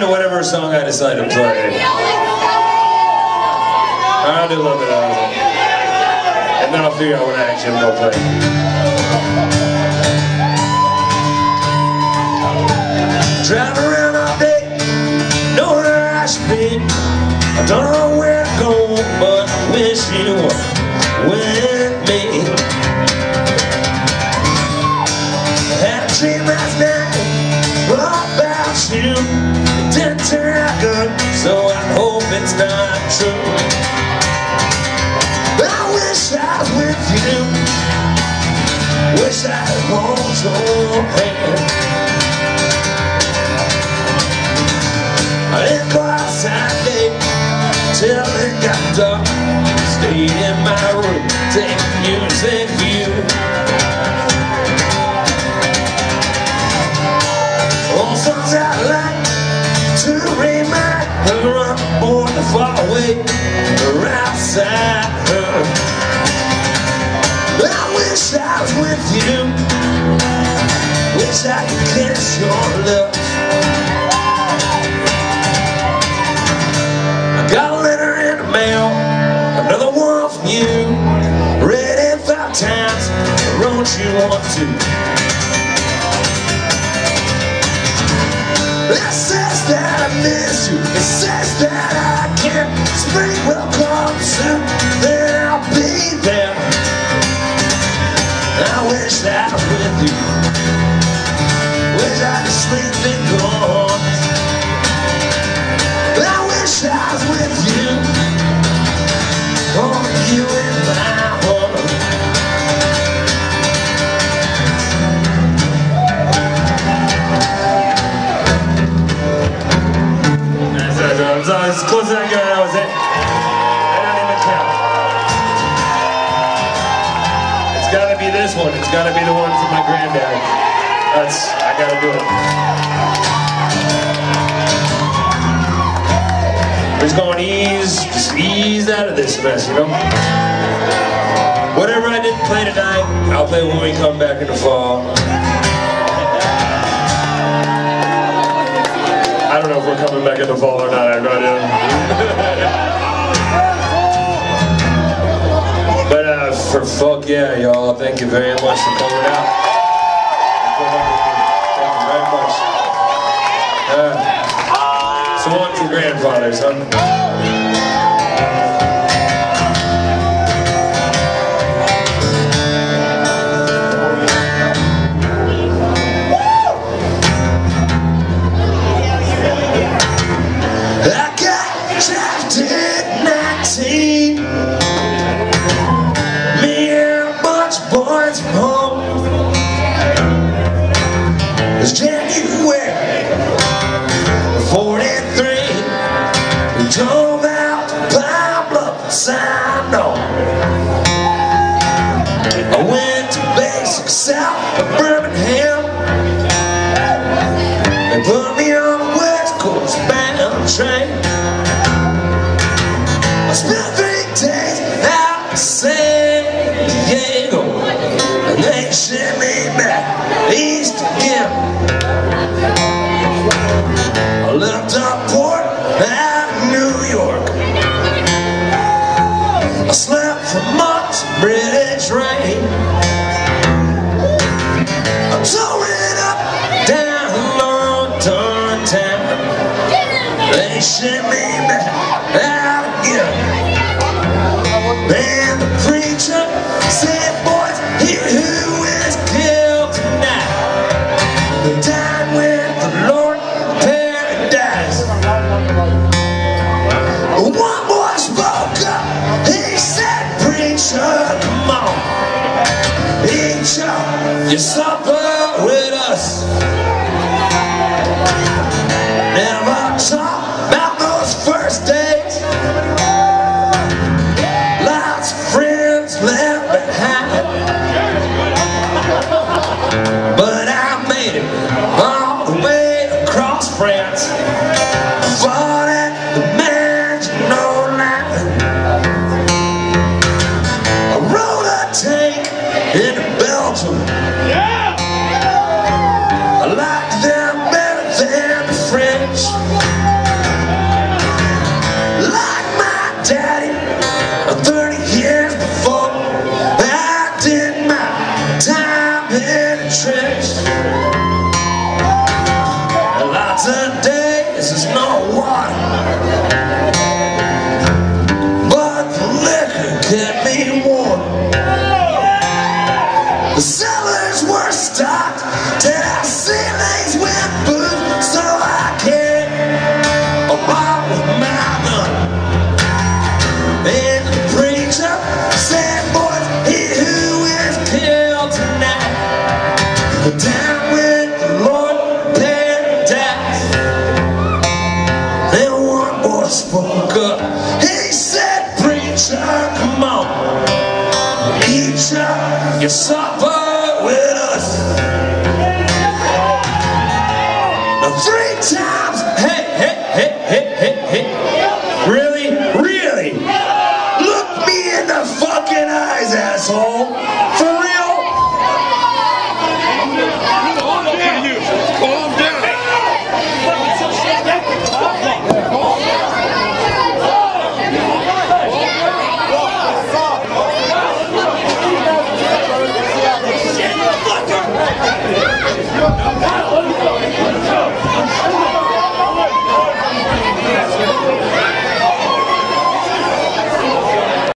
into whatever song I decide to play. I'll do a little bit of it. And then I'll figure out what I actually am going to play. Driving around all day, know where I should be. I don't know where to go, but I wish you were with me. I had a dream last night about you. It didn't turn out good, so I hope it's not true. I wish I was with you. Wish I could hold your hand. I didn't go outside late till it got dark. Stayed in my room, take music view. All songs I like to remind her of born to far away or outside her. I wish I was with you. Wish I could kiss your lips. Got a letter in the mail, another one from you. Read it 5 times, wrote you one too. It says that I miss you, it says that I can't. Spring will come soon, then I'll be there. I wish I was with you. Wish I could sleep in your arms. I wish I was with you. Oh, you in my heart. That's as close as I got. That was it. I don't even count. It's gotta be this one. It's gotta be the one from my granddad. I gotta do it. We're just going just ease out of this mess, you know? Whatever I didn't play tonight, I'll play when we come back in the fall. I don't know if we're coming back in the fall or not, I have no idea. But for fuck yeah, y'all, thank you very much for coming out. Thank you very much. So on to grandfathers, huh? I got drafted at 19. Me and a bunch of boys from home. It's January 43. We drove out to Pine Bluff, signed on. I went to basic south of Birmingham. They put me on the West Coast bound train. I spent 3 days out in San Diego, and they sent me back east again. I left up port out of New York. I slept for months in British rain. I tore it up down London town. They sent me back out again. And the preacher said, boys, he who is killed tonight, they died with the Lord in paradise. One boy spoke up, he said, preacher, come on, eat your supper with us. Never talk about those first days. Lots of friends left behind, but I made it all the way across France. Fought at the Maginot Line. I rode a tank into Belgium. I liked them better than the French. down with the Lord paradise. Then one boy spoke up. He said, preacher, come on, eat your supper with us. Now 3 times, hey, hey, hey, hey, hey, hey. Really? Really? Look me in the fucking eyes, asshole.